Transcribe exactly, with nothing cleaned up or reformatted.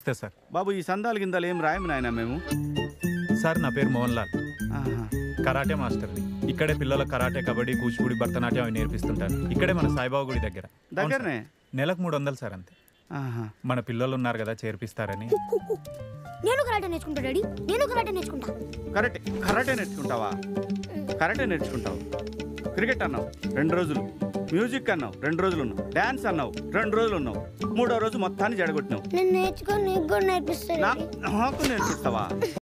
Sir. బాబు ఈ సందాలు గిందాలు ఏం రాయము నాయన మేము. సార్ నా పేరు మోహన్ లాల్, కరాటే మాస్టర్ని. ఇక్కడే పిల్లల కరాటే, కబడ్డీ, కూచిపూడి, భరతనాట్యం అవి నేర్పిస్తుంటాను. ఇక్కడే మన సాయిబాబా గుడి దగ్గర. దగ్గరనే. నెలకు మూడు వందలు సార్ అంతే. మన పిల్లలు ఉన్నారు కదా చేర్పిస్తారని. నేను కరాటే నేర్చుకుంటా డాడీ, నేను కరాటే నేర్చుకుంటా. కరాటే కరాటే నేర్చుకుంటావా? కరాటే నేర్చుకుంటావు. క్రికెట్ అన్నావు రెండు రోజులు, మ్యూజిక్ అన్నావు రెండు రోజులు ఉన్నావు, డాన్స్ అన్నావు రెండు రోజులు ఉన్నావు, మూడో రోజు మొత్తాన్ని జడగొట్టినావు. నేను నేర్చుకొని నీకు కూడా నేర్పిస్తా. నాకు నేర్పిస్తావా?